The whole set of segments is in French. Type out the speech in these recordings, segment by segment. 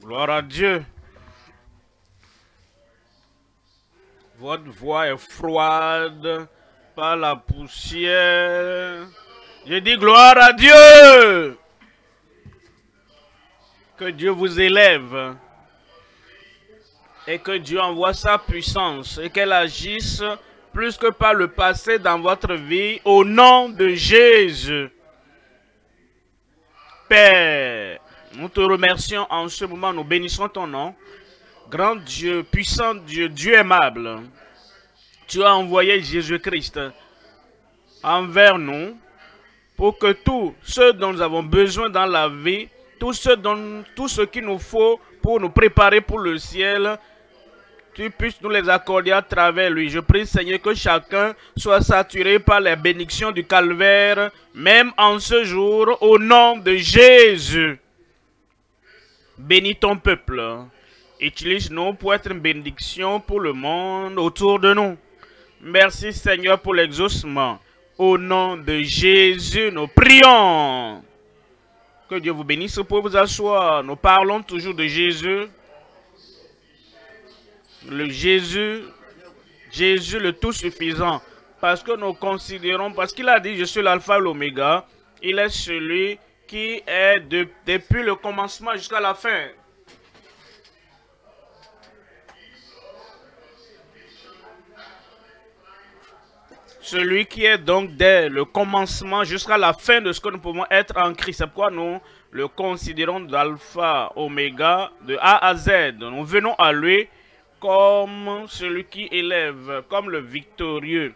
Gloire à Dieu. Votre voix est froide par la poussière. Je dis gloire à Dieu. Que Dieu vous élève. Et que Dieu envoie sa puissance. Et qu'elle agisse plus que par le passé dans votre vie. Au nom de Jésus. Père, nous te remercions en ce moment. Nous bénissons ton nom. Grand Dieu, puissant Dieu, Dieu aimable, tu as envoyé Jésus-Christ envers nous pour que tout ce dont nous avons besoin dans la vie, tout ce qu'il nous faut pour nous préparer pour le ciel, tu puisses nous les accorder à travers lui. Je prie, Seigneur, que chacun soit saturé par les bénédictions du calvaire, même en ce jour, au nom de Jésus. Bénis ton peuple. Utilise-nous pour être une bénédiction pour le monde autour de nous. Merci Seigneur pour l'exaucement. Au nom de Jésus, nous prions. Que Dieu vous bénisse. Vous pouvez vous asseoir. Nous parlons toujours de Jésus. Jésus le tout suffisant. Parce que nous considérons, parce qu'il a dit, je suis l'alpha et l'oméga. Il est celui qui est depuis le commencement jusqu'à la fin. Celui qui est donc dès le commencement jusqu'à la fin de ce que nous pouvons être en Christ. C'est pourquoi nous le considérons d'alpha, oméga, de A à Z. Nous venons à lui comme celui qui élève, comme le victorieux,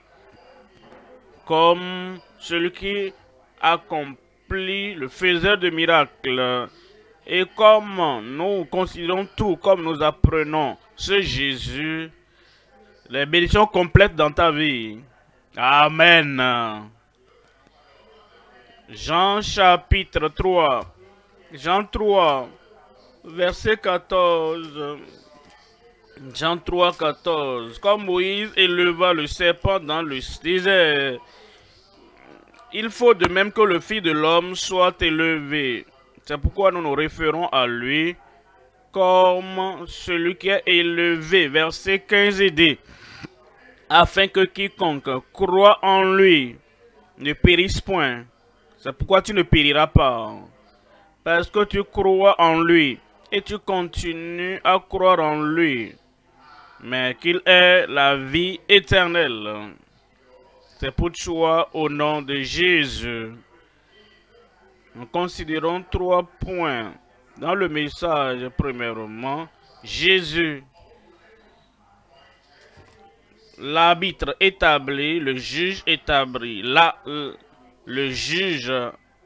comme celui qui accomplit, le faiseur de miracles. Et comme nous considérons tout, comme nous apprenons ce Jésus, les bénédictions complètes dans ta vie. Amen. Jean chapitre 3. Jean 3, verset 14. Jean 3, 14. Comme Moïse éleva le serpent dans le désert, il faut de même que le Fils de l'homme soit élevé. C'est pourquoi nous nous référons à lui comme celui qui est élevé. Verset 15 et 10. Afin que quiconque croit en lui ne périsse point. C'est pourquoi tu ne périras pas. Parce que tu crois en lui et tu continues à croire en lui. Mais qu'il ait la vie éternelle. C'est pour toi au nom de Jésus. Nous considérons 3 points. Dans le message, premièrement, Jésus, l'arbitre établi, le juge établi. Le juge,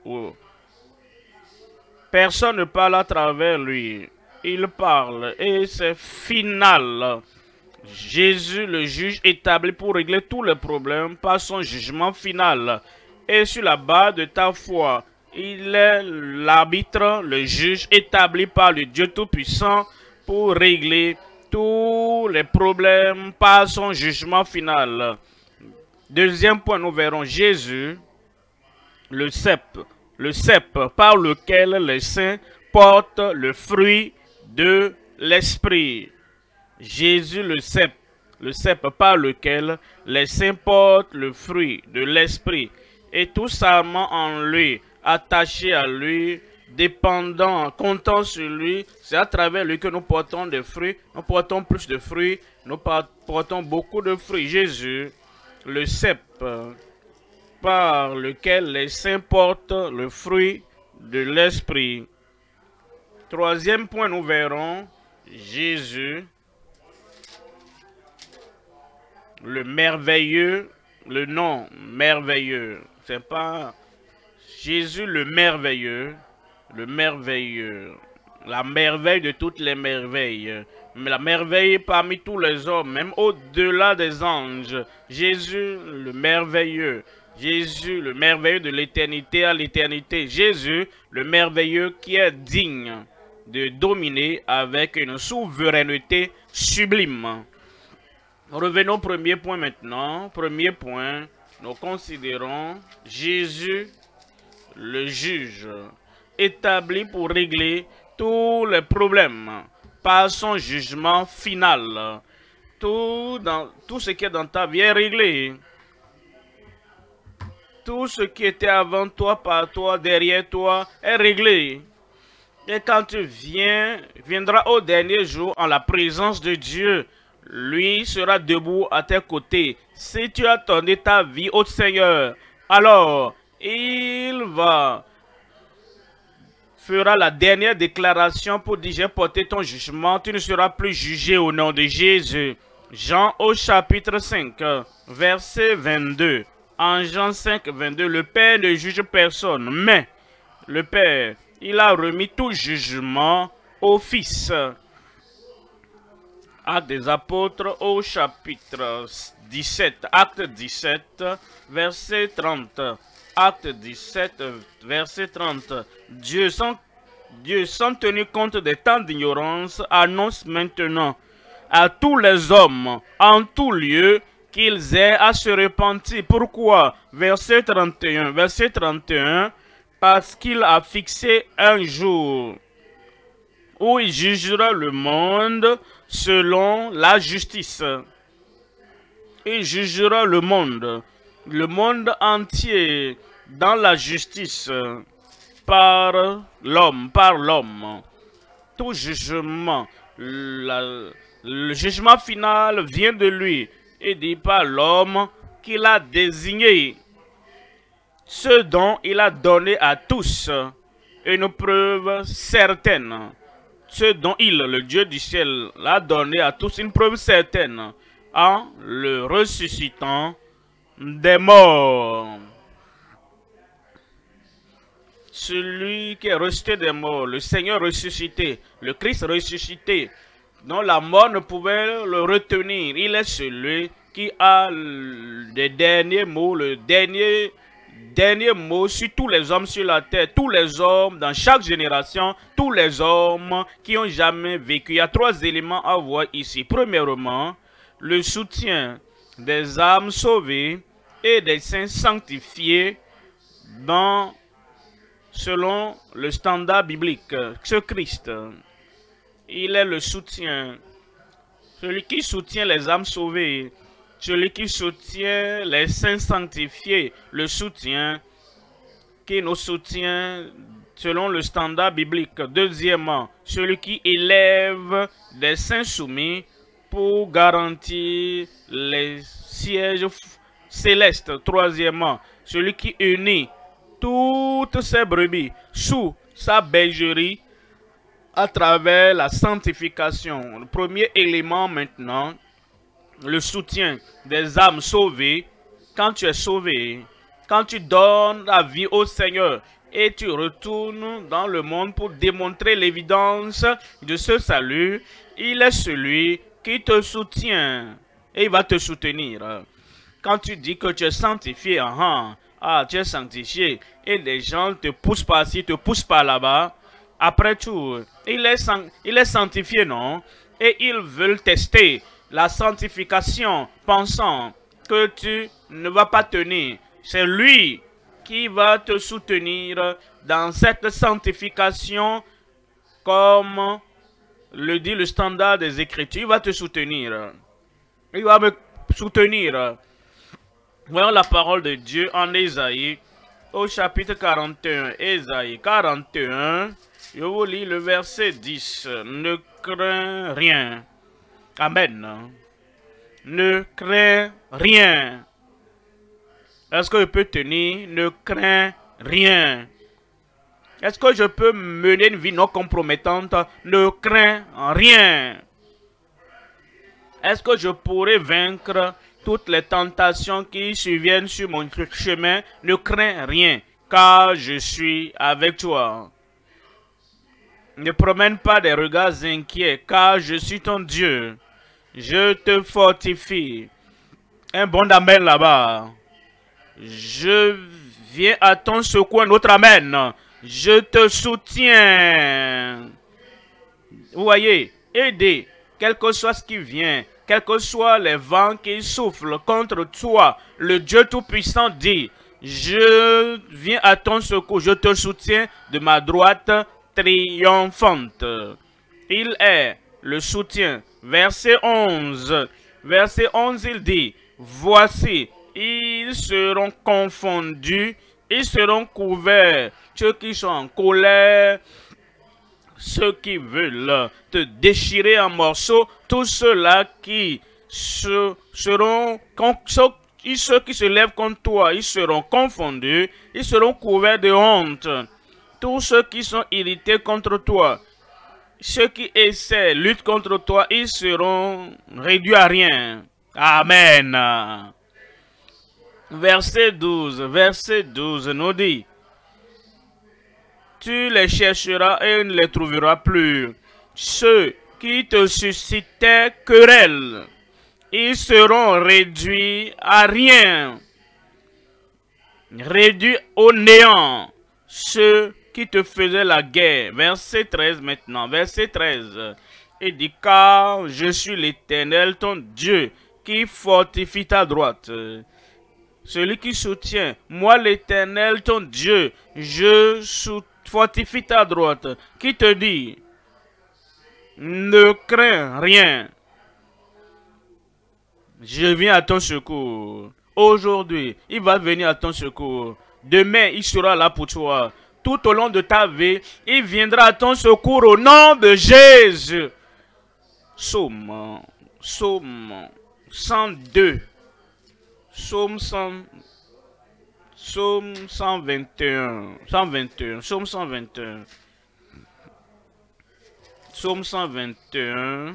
personne ne parle à travers lui. Il parle et c'est final. Jésus, le juge établi pour régler tous les problèmes par son jugement final. Et sur la base de ta foi, il est l'arbitre, le juge établi par le Dieu Tout-Puissant pour régler tous les problèmes par son jugement final. Deuxième point, nous verrons Jésus, le cep par lequel les saints portent le fruit de l'esprit. Jésus, le cep par lequel les saints portent le fruit de l'esprit. Et tout simplement en lui, attaché à lui, dépendant, comptant sur lui, c'est à travers lui que nous portons des fruits. Nous portons plus de fruits, nous portons beaucoup de fruits. Jésus, le cep par lequel les saints portent le fruit de l'esprit. Troisième point, nous verrons Jésus, le merveilleux, le nom merveilleux. C'est pas Jésus le merveilleux, la merveille de toutes les merveilles, mais la merveille parmi tous les hommes, même au-delà des anges. Jésus le merveilleux, Jésus le merveilleux de l'éternité à l'éternité. Jésus le merveilleux qui est digne de dominer avec une souveraineté sublime. Revenons au premier point maintenant. Premier point, nous considérons Jésus, le juge, établi pour régler tous les problèmes par son jugement final. Tout ce qui est dans ta vie est réglé. Tout ce qui était avant toi, par toi, derrière toi est réglé. Et quand tu viendras au dernier jour en la présence de Dieu, lui sera debout à tes côtés. Si tu as donné ta vie au Seigneur, alors il fera la dernière déclaration pour dire: j'ai porté ton jugement, tu ne seras plus jugé au nom de Jésus. Jean au chapitre 5, verset 22. En Jean 5, 22, le Père ne juge personne, mais le Père, il a remis tout jugement au Fils. Actes des apôtres au chapitre 17, acte 17, verset 30. Acte 17, verset 30. Dieu, sans tenir compte des temps d'ignorance, annonce maintenant à tous les hommes, en tout lieu, qu'ils aient à se repentir. Pourquoi? Verset 31. Verset 31. Parce qu'il a fixé un jour où il jugera le monde selon la justice. Il jugera le monde entier dans la justice par l'homme. Tout jugement, le jugement final vient de lui et dit par l'homme qu'il a désigné. Ce dont il a donné à tous une preuve certaine. Ce dont il, le Dieu du ciel, l'a donné à tous une preuve certaine en le ressuscitant des morts. Celui qui est ressuscité des morts, le Seigneur ressuscité, le Christ ressuscité, dont la mort ne pouvait le retenir. Il est celui qui a le dernier mot, le dernier mot sur tous les hommes sur la terre, tous les hommes dans chaque génération, tous les hommes qui ont jamais vécu. Il y a trois éléments à voir ici. Premièrement, le soutien des âmes sauvées et des saints sanctifiés selon le standard biblique. Ce Christ, il est le soutien, celui qui soutient les âmes sauvées, celui qui soutient les saints sanctifiés, le soutien qui nous soutient selon le standard biblique. Deuxièmement, celui qui élève des saints soumis pour garantir les sièges célestes. Troisièmement, celui qui unit toutes ses brebis sous sa bergerie à travers la sanctification. Le premier élément maintenant, le soutien des âmes sauvées. Quand tu es sauvé, quand tu donnes la vie au Seigneur et tu retournes dans le monde pour démontrer l'évidence de ce salut, il est celui qui te soutient et il va te soutenir. Quand tu dis que tu es sanctifié, tu es sanctifié et les gens te poussent par-ci, te poussent par là-bas, après tout, il est sanctifié, non? Et ils veulent tester la sanctification, pensant que tu ne vas pas tenir. C'est lui qui va te soutenir dans cette sanctification, comme le dit le standard des Écritures. Il va te soutenir. Il va me soutenir. Voyons la parole de Dieu en Ésaïe, au chapitre 41. Ésaïe 41, je vous lis le verset 10. Ne crains rien. Amen. Ne crains rien. Est-ce que je peux tenir? Ne crains rien. Est-ce que je peux mener une vie non compromettante? Ne crains rien. Est-ce que je pourrais vaincre toutes les tentations qui surviennent sur mon chemin? Ne crains rien, car je suis avec toi. Ne promène pas des regards inquiets, car je suis ton Dieu. Je te fortifie. Un bon amen là-bas. Je viens à ton secours, un autre amen. Je te soutiens. Vous voyez, aidez, quel que soit ce qui vient, quels que soient les vents qui soufflent contre toi, le Dieu Tout-Puissant dit, je viens à ton secours, je te soutiens de ma droite triomphante. Il est le soutien. Verset 11. Verset 11, il dit, voici, ils seront confondus, ils seront couverts, ceux qui sont en colère, ceux qui veulent te déchirer en morceaux, tous ceux-là qui seront, ceux qui se lèvent contre toi, ils seront confondus, ils seront couverts de honte. Tous ceux qui sont irrités contre toi, ceux qui essaient, luttent contre toi, ils seront réduits à rien. Amen. Verset 12 nous dit, tu les chercheras et ne les trouveras plus. Ceux qui te suscitaient querelle, ils seront réduits à rien, réduits au néant. Ceux qui te faisaient la guerre. Verset 13 maintenant, verset 13. Il dit, car je suis l'Éternel, ton Dieu, qui fortifie ta droite. Celui qui soutient, moi l'Éternel, ton Dieu, je fortifie ta droite. Qui te dit, ne crains rien. Je viens à ton secours. Aujourd'hui, il va venir à ton secours. Demain, il sera là pour toi. Tout au long de ta vie, il viendra à ton secours au nom de Jésus. Psaume 102. Psaume 121. Psaume 121. Psaume 121.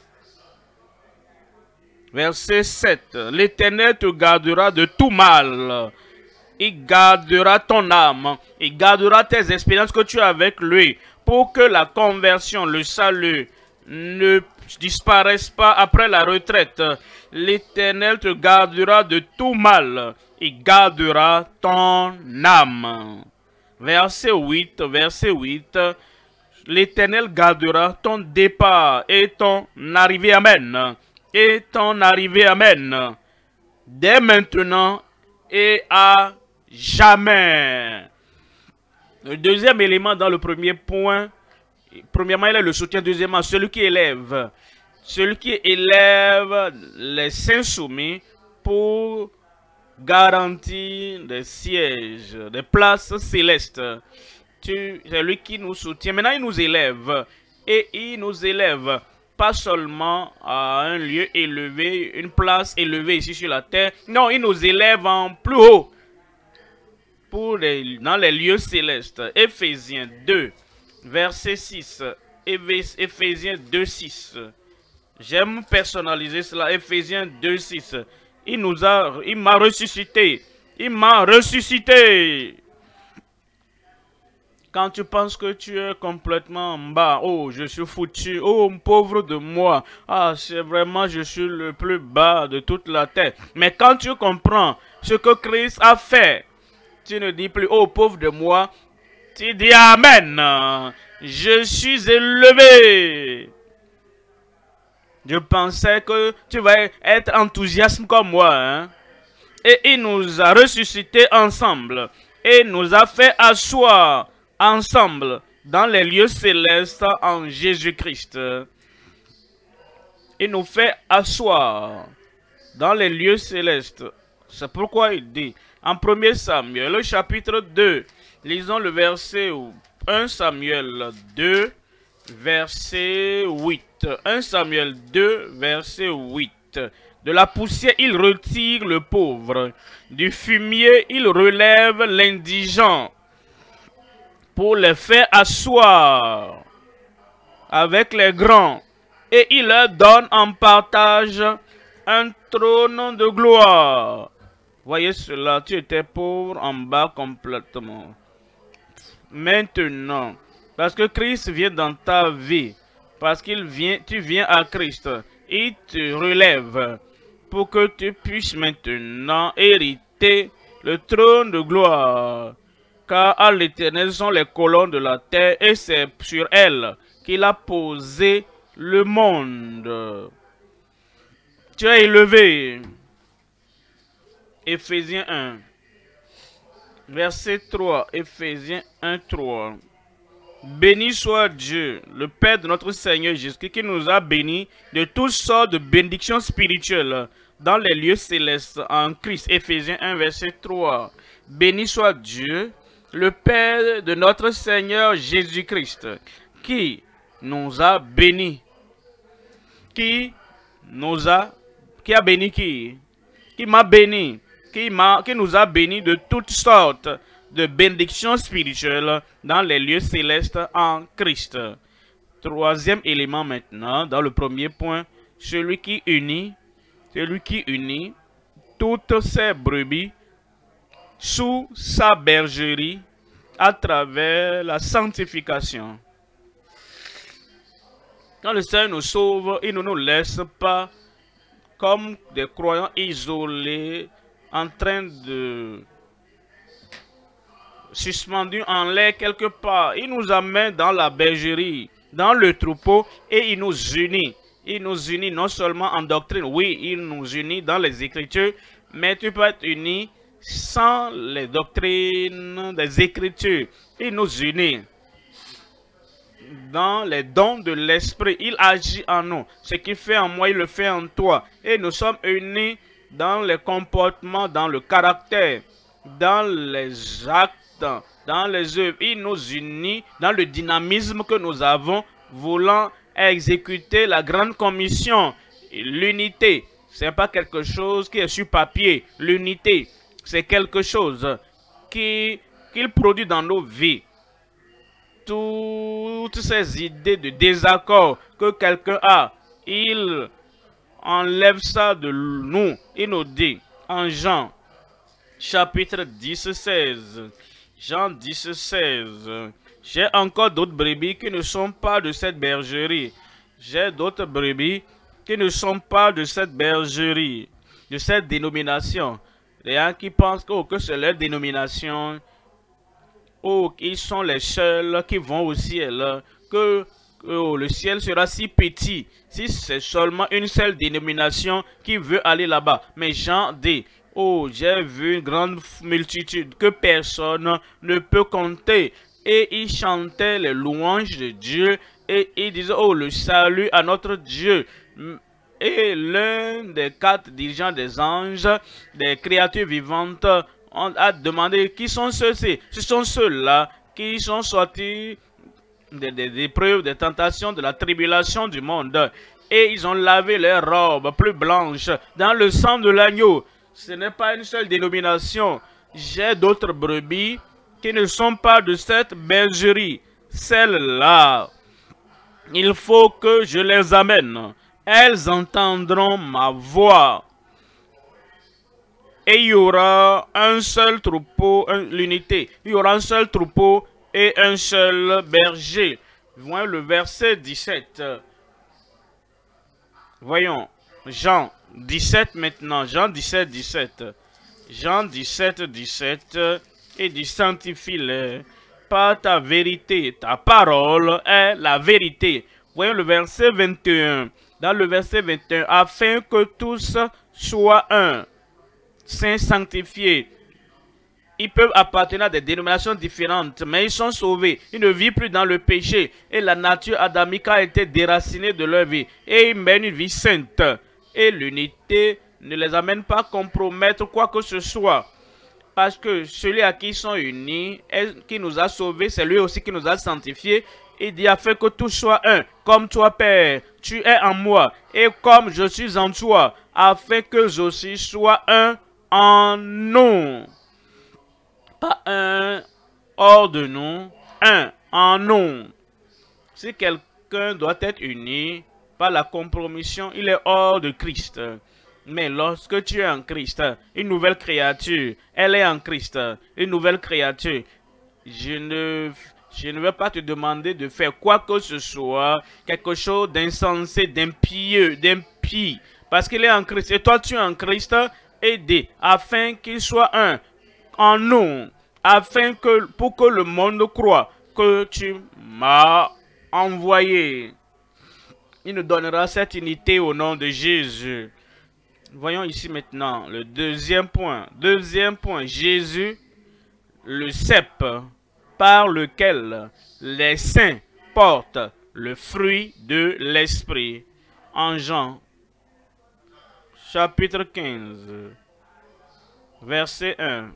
Verset 7. L'Éternel te gardera de tout mal. Il gardera ton âme. Il gardera tes expériences que tu as avec lui. Pour que la conversion, le salut, ne disparaisse pas après la retraite. L'Éternel te gardera de tout mal. Il gardera ton âme. Verset 8. L'Éternel gardera ton départ et ton arrivée. Amen. Et ton arrivée. Amen. Dès maintenant et à jamais. Le deuxième élément dans le premier point, premièrement, il est le soutien. Deuxièmement, celui qui élève. Celui qui élève les saints soumis pour garantir des sièges, des places célestes. C'est lui qui nous soutient. Maintenant, il nous élève. Et il nous élève pas seulement à un lieu élevé, une place élevée ici sur la terre. Non, il nous élève en plus haut. Dans les lieux célestes. Éphésiens 2, verset 6. Éphésiens 2, 6. J'aime personnaliser cela. Éphésiens 2, 6. Il m'a ressuscité. Il m'a ressuscité. Quand tu penses que tu es complètement en bas, oh, je suis foutu, oh, pauvre de moi, ah, c'est vraiment, je suis le plus bas de toute la terre. Mais quand tu comprends ce que Christ a fait, tu ne dis plus, oh, pauvre de moi, tu dis Amen, je suis élevé. Je pensais que tu vas être enthousiaste comme moi, hein? Et il nous a ressuscités ensemble, et nous a fait asseoir ensemble dans les lieux célestes en Jésus-Christ. Il nous fait asseoir dans les lieux célestes. C'est pourquoi il dit en 1 Samuel, le chapitre 2, lisons le verset 1 Samuel 2, verset 8. 1 Samuel 2, verset 8. De la poussière, il retire le pauvre. Du fumier, il relève l'indigent, pour les faire asseoir avec les grands, et il leur donne en partage un trône de gloire. Voyez cela, tu étais pauvre en bas complètement. Maintenant, parce que Christ vient dans ta vie, parce qu'il vient, tu viens à Christ, il te relève pour que tu puisses maintenant hériter le trône de gloire. Car à l'Éternel sont les colonnes de la terre, et c'est sur elles qu'il a posé le monde. Tu es élevé. Éphésiens 1, verset 3. Éphésiens 1, 3. Béni soit Dieu, le Père de notre Seigneur Jésus-Christ, qui nous a bénis de toutes sortes de bénédictions spirituelles dans les lieux célestes en Christ. Éphésiens 1, verset 3. Béni soit Dieu, le Père de notre Seigneur Jésus-Christ, qui nous a bénis. Qui a béni qui? Qui m'a béni? Qui nous a bénis de toutes sortes de bénédictions spirituelles dans les lieux célestes en Christ. Troisième élément maintenant, dans le premier point, celui qui unit toutes ses brebis sous sa bergerie à travers la sanctification. Quand le Seigneur nous sauve, il ne nous laisse pas comme des croyants isolés en train de suspendus en l'air quelque part. Il nous amène dans la bergerie, dans le troupeau, et il nous unit. Il nous unit non seulement en doctrine, oui, il nous unit dans les Écritures, mais tu peux être uni sans les doctrines des Écritures. Il nous unit dans les dons de l'Esprit. Il agit en nous. Ce qu'il fait en moi, il le fait en toi. Et nous sommes unis dans les comportements, dans le caractère, dans les actes, dans les œuvres. Il nous unit dans le dynamisme que nous avons, voulant exécuter la grande commission. L'unité, ce n'est pas quelque chose qui est sur papier. L'unité, c'est quelque chose qu'il produit dans nos vies. Toutes ces idées de désaccord que quelqu'un a, il enlève ça de nous. Il nous dit en Jean chapitre 10, 16. Jean 10, 16. J'ai encore d'autres brebis qui ne sont pas de cette bergerie. J'ai d'autres brebis qui ne sont pas de cette bergerie, de cette dénomination. Les gens qui pensent que c'est leur dénomination, ils sont les seuls qui vont au ciel, que le ciel sera si petit si c'est seulement une seule dénomination qui veut aller là-bas. Mais Jean dit, j'ai vu une grande multitude que personne ne peut compter. Et ils chantaient les louanges de Dieu et ils disaient, le salut à notre Dieu. Et l'un des 4 dirigeants des anges, des créatures vivantes, a demandé qui sont ceux-ci. Ce sont ceux-là qui sont sortis des épreuves, des tentations, de la tribulation du monde. Et ils ont lavé leurs robes plus blanches dans le sang de l'agneau. Ce n'est pas une seule dénomination. J'ai d'autres brebis qui ne sont pas de cette bergerie. Celles-là, il faut que je les amène. Elles entendront ma voix. Et il y aura un seul troupeau, l'unité. Il y aura un seul troupeau et un seul berger. Voyons le verset 17. Voyons, Jean 17 maintenant. Jean 17, 17. Jean 17, 17. Et dit, sanctifie-les par ta vérité. Ta parole est la vérité. Voyons le verset 21. Dans le verset 21, afin que tous soient un. Saints sanctifiés. Ils peuvent appartenir à des dénominations différentes, mais ils sont sauvés. Ils ne vivent plus dans le péché. Et la nature adamique a été déracinée de leur vie. Et ils mènent une vie sainte. Et l'unité ne les amène pas à compromettre quoi que ce soit. Parce que celui à qui ils sont unis, qui nous a sauvés, c'est lui aussi qui nous a sanctifiés. Il dit, afin que tout soit un, comme toi, Père, tu es en moi, et comme je suis en toi, afin que je aussi sois un en nous. Pas un hors de nous, un en nous. Si quelqu'un doit être uni par la compromission, il est hors de Christ. Mais lorsque tu es en Christ, une nouvelle créature, elle est en Christ, une nouvelle créature. Je ne vais pas te demander de faire quoi que ce soit, quelque chose d'insensé, d'impie, parce qu'il est en Christ. Et toi, tu es en Christ, aidé, afin qu'il soit un en nous, afin que, pour que le monde croie que tu m'as envoyé. Il nous donnera cette unité au nom de Jésus. Voyons ici maintenant le deuxième point. Deuxième point, Jésus, le cep par lequel les saints portent le fruit de l'esprit. En Jean, chapitre 15, verset 1.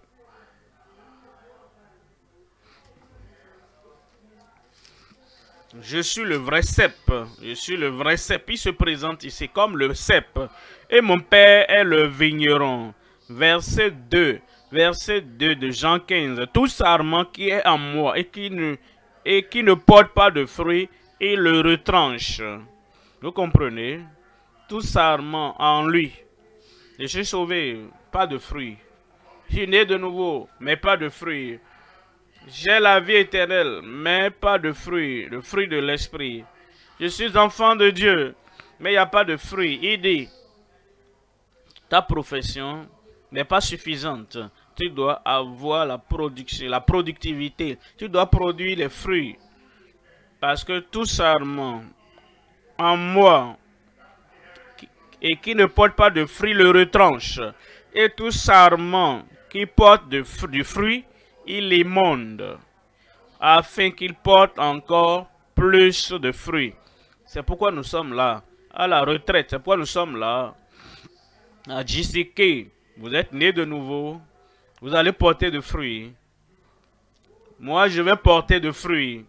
Je suis le vrai cep. Je suis le vrai cep. Il se présente ici comme le cep. Et mon père est le vigneron. Verset 2. Verset 2 de Jean 15. Tout sarment qui est en moi et qui ne porte pas de fruits, il le retranche. Vous comprenez? Tout sarment en lui. Je suis sauvé, pas de fruits. Je suis né de nouveau, mais pas de fruits. J'ai la vie éternelle, mais pas de fruits, le fruit de l'esprit. Je suis enfant de Dieu, mais il n'y a pas de fruits. Il dit, ta profession n'est pas suffisante. Tu dois avoir la production, la productivité. Tu dois produire les fruits. Parce que tout sarment en moi et qui ne porte pas de fruits le retranche. Et tout sarment qui porte du fruit, il émonde, afin qu'il porte encore plus de fruits. C'est pourquoi nous sommes là, à la retraite. C'est pourquoi nous sommes là, à JCK. Vous êtes nés de nouveau, vous allez porter de fruits. Moi, je vais porter de fruits.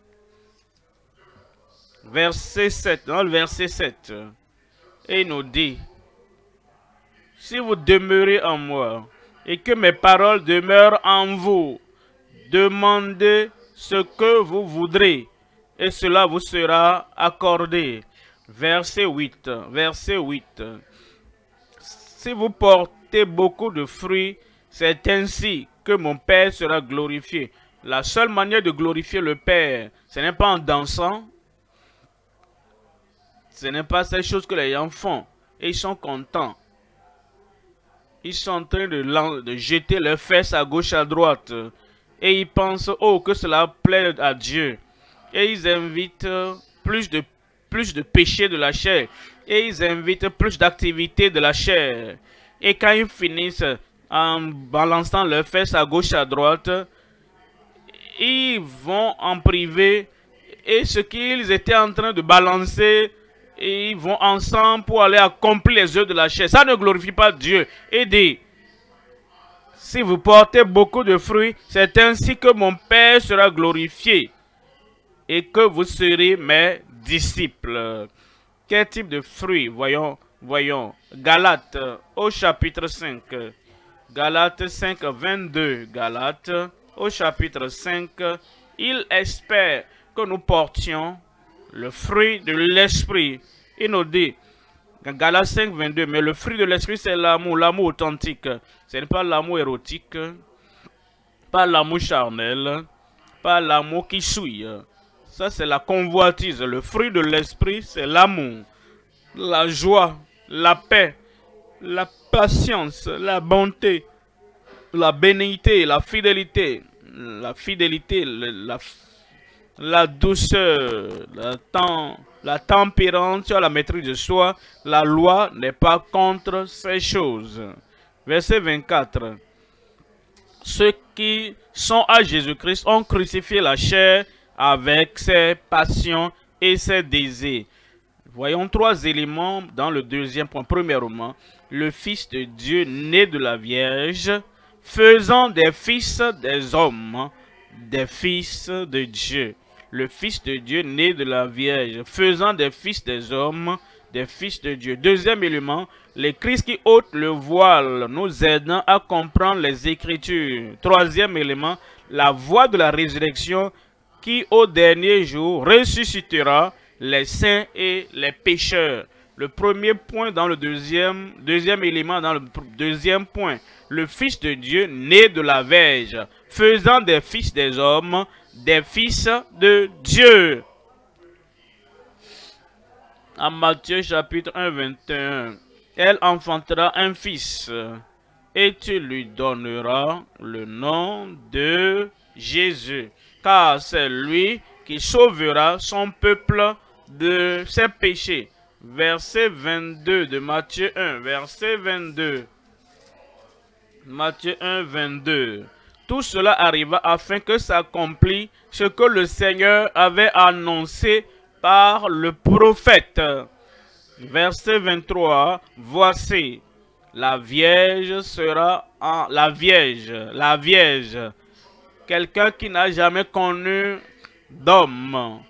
Verset 7, dans le verset 7, et il nous dit, si vous demeurez en moi, et que mes paroles demeurent en vous, demandez ce que vous voudrez, et cela vous sera accordé. Verset 8. Verset 8. Si vous portez beaucoup de fruits, c'est ainsi que mon Père sera glorifié. La seule manière de glorifier le Père, ce n'est pas en dansant, ce n'est pas ces choses que les gens font, et ils sont contents. Ils sont en train de jeter leurs fesses à gauche, à droite. Et ils pensent, oh, que cela plaît à Dieu. Et ils invitent plus de péché de la chair. Et ils invitent plus d'activité de la chair. Et quand ils finissent en balançant leurs fesses à gauche, à droite, ils vont en privé. Et ce qu'ils étaient en train de balancer, et ils vont ensemble pour aller accomplir les œuvres de la chair. Ça ne glorifie pas Dieu. Et dit, si vous portez beaucoup de fruits, c'est ainsi que mon Père sera glorifié et que vous serez mes disciples. Quel type de fruits? Voyons. Galates au chapitre 5. Galates 5, 22. Galates au chapitre 5. Il espère que nous portions le fruit de l'esprit. Il nous dit, Galates 5, 22, mais le fruit de l'esprit, c'est l'amour, l'amour authentique. Ce n'est pas l'amour érotique, pas l'amour charnel, pas l'amour qui souille. Ça, c'est la convoitise. Le fruit de l'esprit, c'est l'amour, la joie, la paix, la patience, la bonté, la bénignité, la fidélité, la douceur, la tempérance, la maîtrise de soi. La loi n'est pas contre ces choses. Verset 24. Ceux qui sont à Jésus-Christ ont crucifié la chair avec ses passions et ses désirs. Voyons trois éléments dans le deuxième point. Premièrement, le Fils de Dieu né de la Vierge, faisant des fils des hommes, des fils de Dieu. Le Fils de Dieu né de la Vierge, faisant des fils des hommes, des fils de Dieu. Deuxième élément, les Christ qui ôtent le voile, nous aidant à comprendre les Écritures. Troisième élément, la voix de la résurrection qui au dernier jour ressuscitera les saints et les pécheurs. Le premier point dans le deuxième élément dans le deuxième point, le Fils de Dieu né de la Vierge, faisant des fils des hommes, des fils de Dieu. En Matthieu chapitre 1, 21, elle enfantera un fils et tu lui donneras le nom de Jésus, car c'est lui qui sauvera son peuple de ses péchés. Verset 22 de Matthieu 1, verset 22. Matthieu 1, 22. Tout cela arriva afin que s'accomplisse ce que le Seigneur avait annoncé par le prophète. Verset 23, voici, la Vierge sera en... La Vierge, quelqu'un qui n'a jamais connu d'homme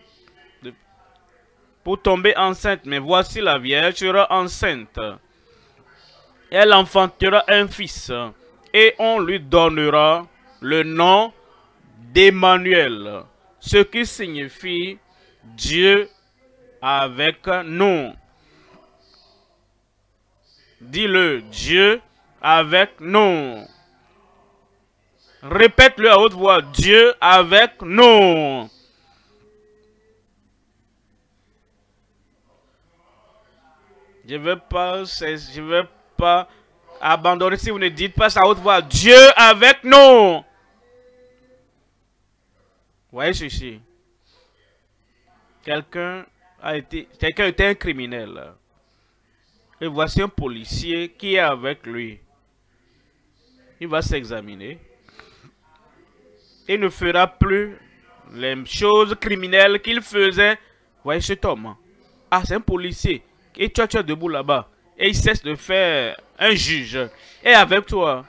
pour tomber enceinte. Mais voici, la Vierge sera enceinte. Elle enfantera un fils et on lui donnera le nom d'Emmanuel, ce qui signifie Dieu avec nous. Dis-le, Dieu avec nous. Répète-le à haute voix, Dieu avec nous. Je ne vais pas abandonner si vous ne dites pas ça à haute voix, Dieu avec nous. Voyez ceci. Quelqu'un était un criminel. Et voici un policier qui est avec lui. Il va s'examiner. Il ne fera plus les choses criminelles qu'il faisait. Voyez cet homme. Ah, c'est un policier. Et toi, tu es debout là-bas. Et il cesse de faire un juge. Et avec toi,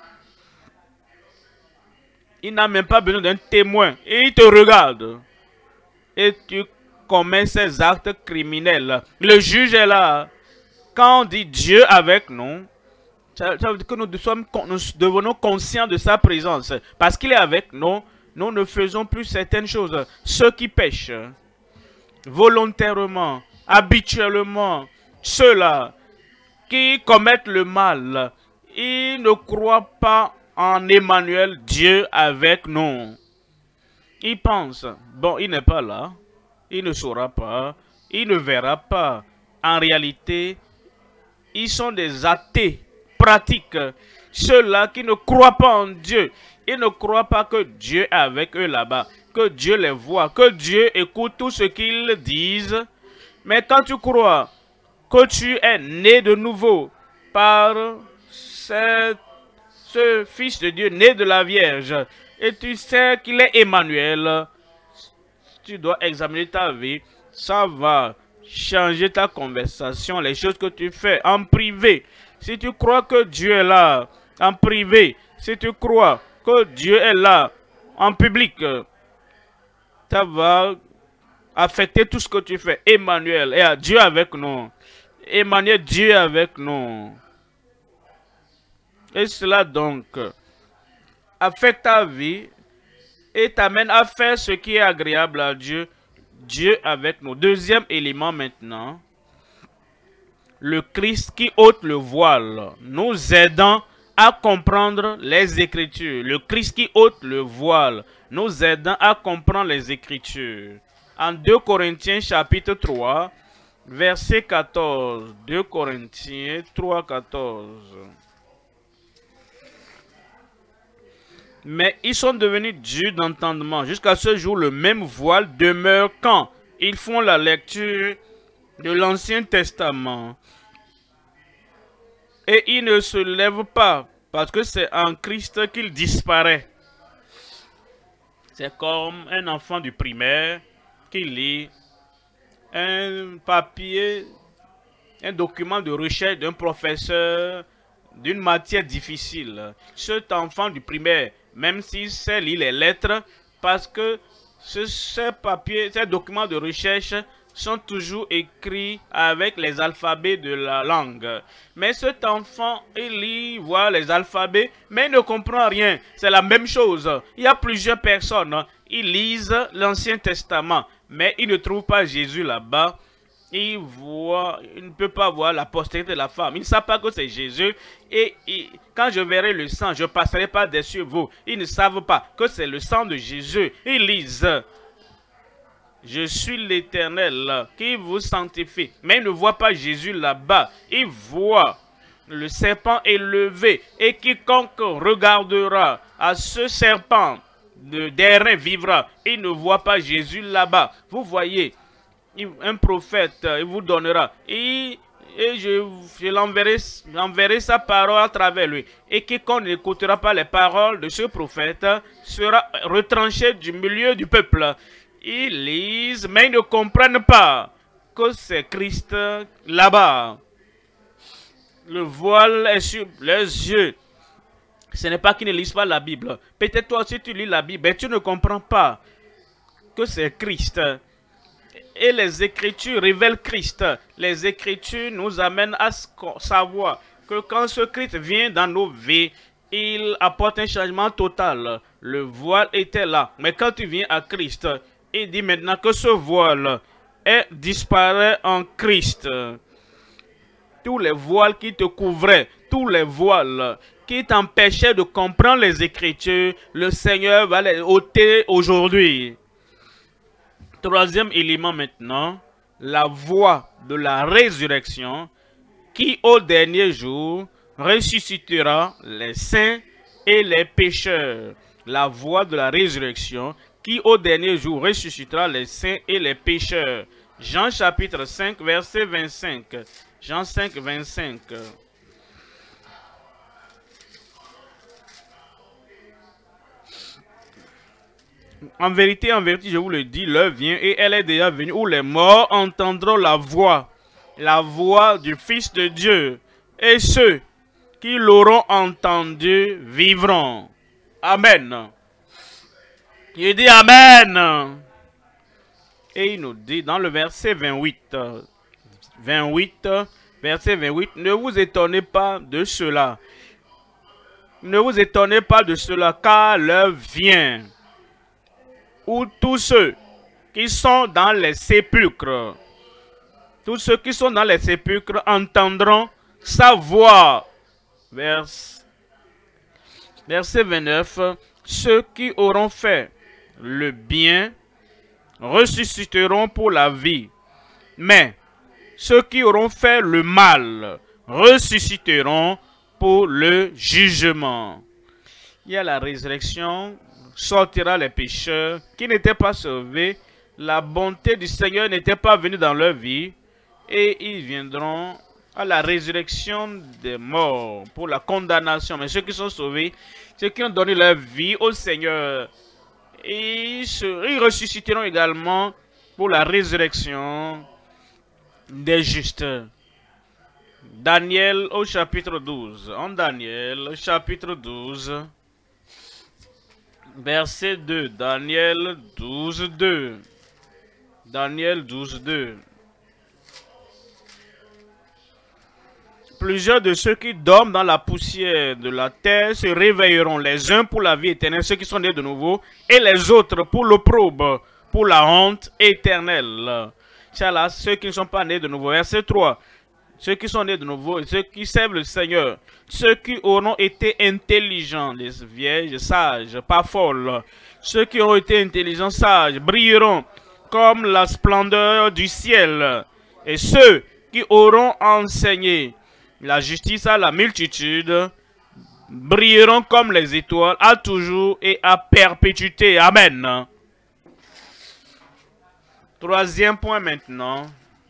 il n'a même pas besoin d'un témoin. Et il te regarde. Et tu commets ces actes criminels. Le juge est là. Quand on dit Dieu avec nous, ça veut dire que nous devenons conscients de sa présence. Parce qu'il est avec nous, nous ne faisons plus certaines choses. Ceux qui pêchent, volontairement, habituellement, ceux-là qui commettent le mal, ils ne croient pas en Emmanuel, Dieu avec nous. Ils pensent, bon, il n'est pas là, il ne saura pas, il ne verra pas. En réalité, ils sont des athées pratiques. Ceux-là qui ne croient pas en Dieu. Ils ne croient pas que Dieu est avec eux là-bas. Que Dieu les voit. Que Dieu écoute tout ce qu'ils disent. Mais quand tu crois que tu es né de nouveau par ce Fils de Dieu né de la Vierge. Et tu sais qu'il est Emmanuel. Tu dois examiner ta vie. Ça va changer ta conversation, les choses que tu fais en privé. Si tu crois que Dieu est là en privé, si tu crois que Dieu est là en public, ça va affecter tout ce que tu fais. Emmanuel est Dieu avec nous. Emmanuel, Dieu avec nous. Et cela donc affecte ta vie et t'amène à faire ce qui est agréable à Dieu. Dieu avec nous. Deuxième élément maintenant. Le Christ qui ôte le voile, nous aidant à comprendre les Écritures. Le Christ qui ôte le voile, nous aidant à comprendre les Écritures. En 2 Corinthiens chapitre 3, verset 14. 2 Corinthiens 3, 14. Mais ils sont devenus durs d'entendement. Jusqu'à ce jour, le même voile demeure quand ils font la lecture de l'Ancien Testament. Et ils ne se lèvent pas parce que c'est en Christ qu'il disparaît. C'est comme un enfant du primaire qui lit un papier, un document de recherche d'un professeur d'une matière difficile. Cet enfant du primaire, même s'il sait lire les lettres, parce que ces papiers, ces documents de recherche sont toujours écrits avec les alphabets de la langue. Mais cet enfant, il lit, voit les alphabets, mais il ne comprend rien. C'est la même chose. Il y a plusieurs personnes, ils lisent l'Ancien Testament, mais ils ne trouvent pas Jésus là-bas. Il ne peut pas voir la postérité de la femme. Ils ne savent pas que c'est Jésus. Et quand je verrai le sang, je ne passerai pas dessus vous. Ils ne savent pas que c'est le sang de Jésus. Ils lisent. Je suis l'Éternel qui vous sanctifie. Mais ils ne voient pas Jésus là-bas. Ils voient le serpent élevé. Et quiconque regardera à ce serpent d'airain vivra. Il ne voit pas Jésus là-bas. Vous voyez. Un prophète, il vous donnera. Et et j'enverrai sa parole à travers lui. Et quiconque n'écoutera pas les paroles de ce prophète sera retranché du milieu du peuple. Ils lisent, mais ils ne comprennent pas que c'est Christ là-bas. Le voile est sur leurs yeux. Ce n'est pas qu'ils ne lisent pas la Bible. Peut-être toi aussi tu lis la Bible, mais tu ne comprends pas que c'est Christ. Et les Écritures révèlent Christ. Les Écritures nous amènent à savoir que quand ce Christ vient dans nos vies, il apporte un changement total. Le voile était là. Mais quand tu viens à Christ, il dit maintenant que ce voile disparaît en Christ. Tous les voiles qui te couvraient, tous les voiles qui t'empêchaient de comprendre les Écritures, le Seigneur va les ôter aujourd'hui. Troisième élément maintenant, la voix de la résurrection qui au dernier jour ressuscitera les saints et les pécheurs. La voix de la résurrection qui au dernier jour ressuscitera les saints et les pécheurs. Jean chapitre 5 verset 25. Jean 5 25. En vérité, je vous le dis, l'heure vient et elle est déjà venue où les morts entendront la voix du Fils de Dieu. Et ceux qui l'auront entendu vivront. Amen. Il dit Amen. Et il nous dit dans le verset 28, verset 28, ne vous étonnez pas de cela. Ne vous étonnez pas de cela, car l'heure vient où tous ceux qui sont dans les sépulcres, entendront sa voix. Verset 29, ceux qui auront fait le bien ressusciteront pour la vie, mais ceux qui auront fait le mal ressusciteront pour le jugement. Il y a la résurrection, sortira les pécheurs qui n'étaient pas sauvés. La bonté du Seigneur n'était pas venue dans leur vie et ils viendront à la résurrection des morts pour la condamnation. Mais ceux qui sont sauvés, ceux qui ont donné leur vie au Seigneur, ils ressusciteront également pour la résurrection des justes. Daniel au chapitre 12. En Daniel chapitre 12. Verset 2, Daniel 12, 2. Daniel 12, 2. Plusieurs de ceux qui dorment dans la poussière de la terre se réveilleront, les uns pour la vie éternelle, ceux qui sont nés de nouveau, et les autres pour l'opprobre, pour la honte éternelle. C'est là ceux qui ne sont pas nés de nouveau. Verset 3. Ceux qui sont nés de nouveau et ceux qui servent le Seigneur, ceux qui auront été intelligents, les vierges sages, pas folles, ceux qui auront été intelligents, sages, brilleront comme la splendeur du ciel. Et ceux qui auront enseigné la justice à la multitude brilleront comme les étoiles à toujours et à perpétuité. Amen. Troisième point maintenant,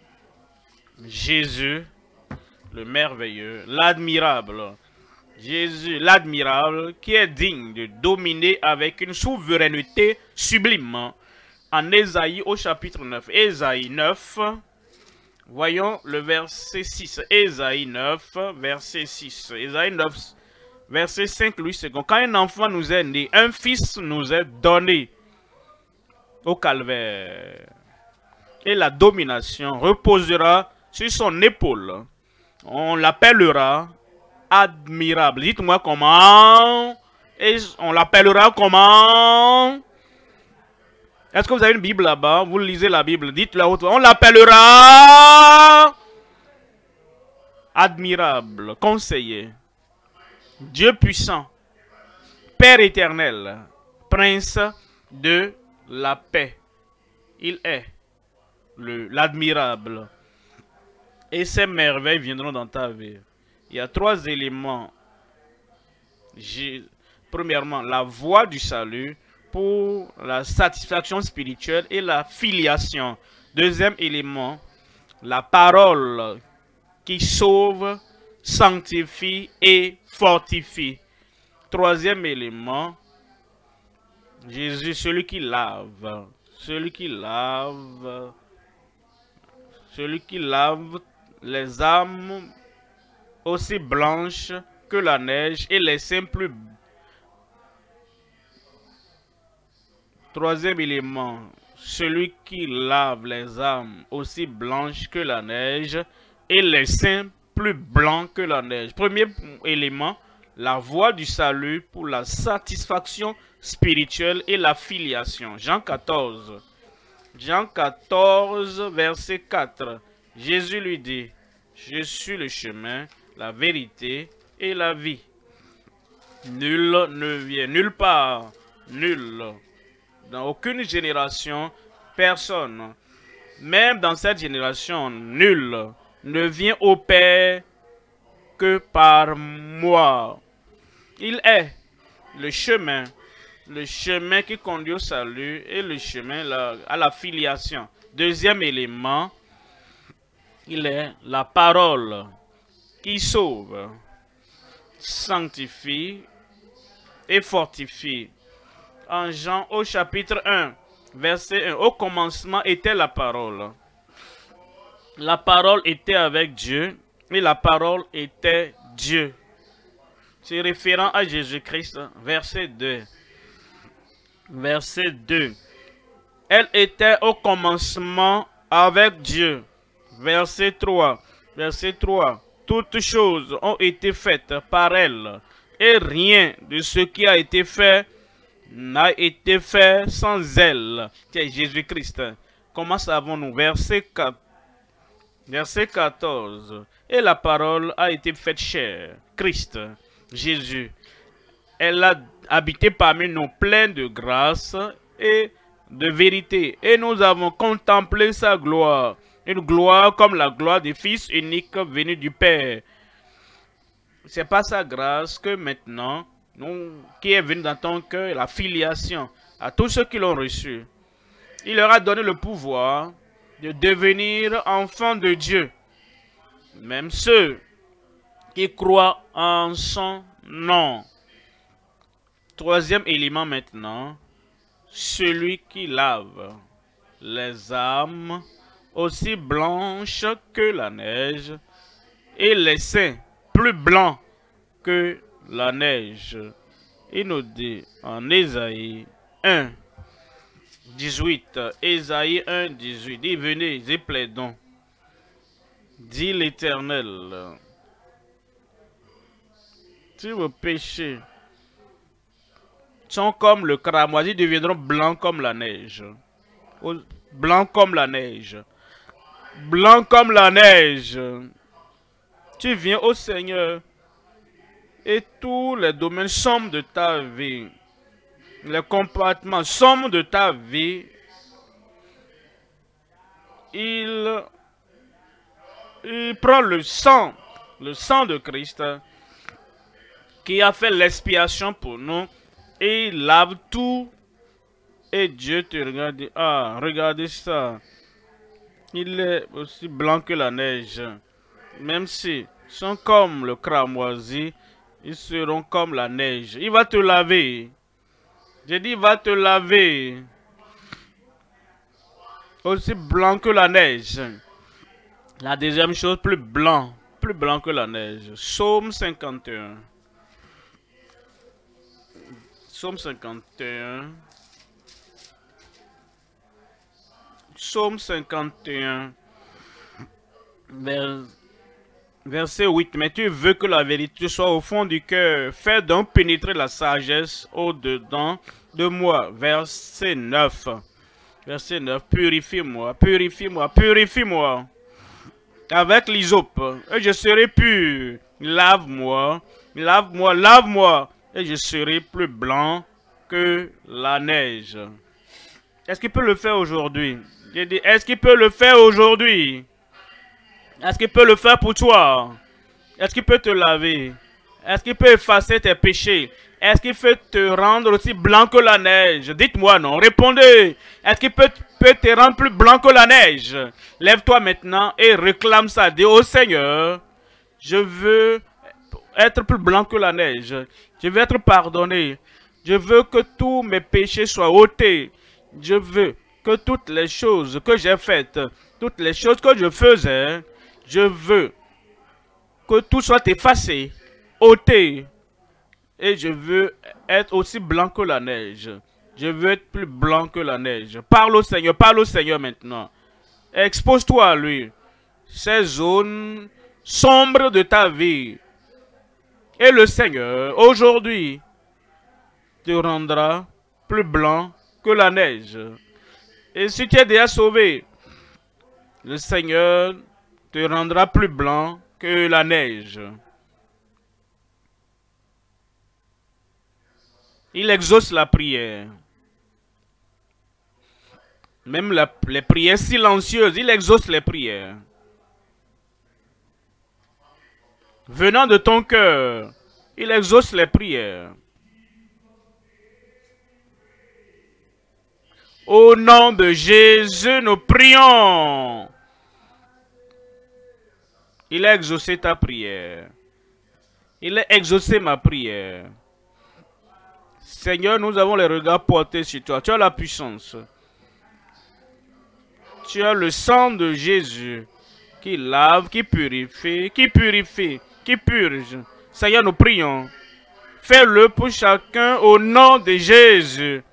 Jésus, le merveilleux, l'admirable. Jésus, l'admirable, qui est digne de dominer avec une souveraineté sublime. En Ésaïe au chapitre 9. Ésaïe 9, voyons le verset 6. Ésaïe 9, verset 6. Ésaïe 9, verset 5, Louis II. Quand un enfant nous est né, un fils nous est donné au calvaire. Et la domination reposera sur son épaule. On l'appellera admirable. Dites-moi comment. Et on l'appellera comment? Est-ce que vous avez une Bible là-bas? Vous lisez la Bible. Dites-le à haute voix. On l'appellera admirable, conseiller, Dieu puissant, Père éternel, Prince de la paix. Il est l'admirable. Et ces merveilles viendront dans ta vie. Il y a trois éléments. Premièrement, la voie du salut pour la satisfaction spirituelle et la filiation. Deuxième élément, la parole qui sauve, sanctifie et fortifie. Troisième élément, Jésus, celui qui lave, celui qui lave les âmes aussi blanches que la neige et les seins plus. Troisième élément, celui qui lave les âmes aussi blanches que la neige et les seins plus blancs que la neige. Premier élément, la voie du salut pour la satisfaction spirituelle et la filiation. Jean 14, verset 4. Jésus lui dit, je suis le chemin, la vérité et la vie. Nul ne vient nulle part, nul. Dans aucune génération, personne, même dans cette génération, nul ne vient au Père que par moi. Il est le chemin qui conduit au salut et le chemin à la filiation. Deuxième élément, il est la parole qui sauve, sanctifie et fortifie. En Jean au chapitre 1, verset 1, au commencement était la parole. La parole était avec Dieu et la parole était Dieu. C'est référent à Jésus-Christ, verset 2. Verset 2. Elle était au commencement avec Dieu. Verset 3. Verset 3. Toutes choses ont été faites par elle, et rien de ce qui a été fait n'a été fait sans elle, qui est Jésus-Christ. Comment savons-nous? Verset 4. Verset 14. Et la parole a été faite chair, Christ, Jésus. Elle a habité parmi nous, pleine de grâce et de vérité. Et nous avons contemplé sa gloire, une gloire comme la gloire du Fils unique venu du Père. C'est par sa grâce que maintenant, qui est venu dans ton cœur, la filiation à tous ceux qui l'ont reçu. Il leur a donné le pouvoir de devenir enfants de Dieu. Même ceux qui croient en son nom. Troisième élément maintenant, celui qui lave les âmes aussi blanches que la neige et les seins plus blancs que la neige. Il nous dit en Ésaïe 1, 18, Ésaïe 1, 18, dit venez et plaidons, dit l'Éternel, si vos péchés sont comme le cramoisi, ils deviendront blancs comme la neige. Blancs comme la neige. Blancs comme la neige. Tu viens au Seigneur et tous les domaines sombres de ta vie, les comportements sombres de ta vie, il prend le sang de Christ qui a fait l'expiation pour nous et il lave tout et Dieu te regarde et dit, ah, regardez ça, il est aussi blanc que la neige, même s'ils sont comme le cramoisi, ils seront comme la neige. Il va te laver. J'ai dit, il va te laver. Aussi blanc que la neige. La deuxième chose, plus blanc que la neige. Psaume 51. Psaume 51. Psaume 51. Verset 8. Mais tu veux que la vérité soit au fond du cœur. Fais donc pénétrer la sagesse au-dedans de moi. Verset 9. Verset 9. Purifie-moi, purifie-moi, purifie-moi. Avec l'hysope, et je serai pur. Lave-moi, lave-moi, lave-moi, et je serai plus blanc que la neige. Est-ce qu'il peut le faire aujourd'hui? J'ai dit, est-ce qu'il peut le faire aujourd'hui? Est-ce qu'il peut le faire pour toi? Est-ce qu'il peut te laver? Est-ce qu'il peut effacer tes péchés? Est-ce qu'il peut te rendre aussi blanc que la neige? Dites-moi non. Répondez. Est-ce qu'il peut te rendre plus blanc que la neige? Lève-toi maintenant et réclame ça. Dis au Seigneur, je veux être plus blanc que la neige. Je veux être pardonné. Je veux que tous mes péchés soient ôtés. Je veux que toutes les choses que j'ai faites, toutes les choses que je faisais, je veux que tout soit effacé, ôté. Et je veux être aussi blanc que la neige. Je veux être plus blanc que la neige. Parle au Seigneur maintenant. Expose-toi à lui. Ces zones sombres de ta vie. Et le Seigneur, aujourd'hui, te rendra plus blanc que la neige. Et si tu es déjà sauvé, le Seigneur te rendra plus blanc que la neige. Il exauce la prière. Même les prières silencieuses, il exauce les prières. Venant de ton cœur, il exauce les prières. Au nom de Jésus, nous prions. Il a exaucé ta prière. Il a exaucé ma prière. Seigneur, nous avons les regards portés sur toi. Tu as la puissance. Tu as le sang de Jésus qui lave, qui purifie, qui purge. Seigneur, nous prions. Fais-le pour chacun au nom de Jésus.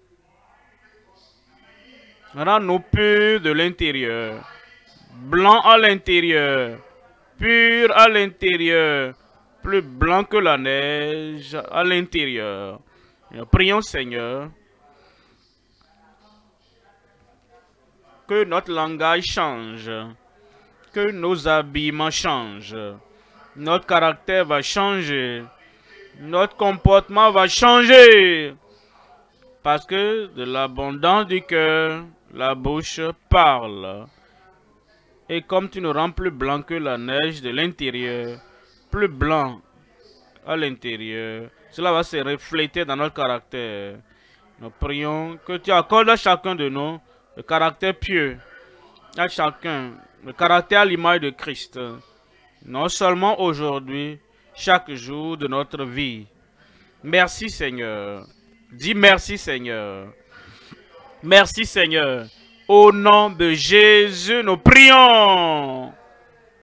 Rends-nous purs de l'intérieur, blancs à l'intérieur, purs à l'intérieur, plus blancs que la neige à l'intérieur. Nous prions, Seigneur, que notre langage change, que nos habillements changent, notre caractère va changer, notre comportement va changer, parce que de l'abondance du cœur, la bouche parle. Et comme tu nous rends plus blanc que la neige de l'intérieur, plus blanc à l'intérieur, cela va se refléter dans notre caractère. Nous prions que tu accordes à chacun de nous le caractère pieux, à chacun le caractère à l'image de Christ, non seulement aujourd'hui, chaque jour de notre vie. Merci Seigneur. Dis merci Seigneur. Merci Seigneur. Au nom de Jésus, nous prions.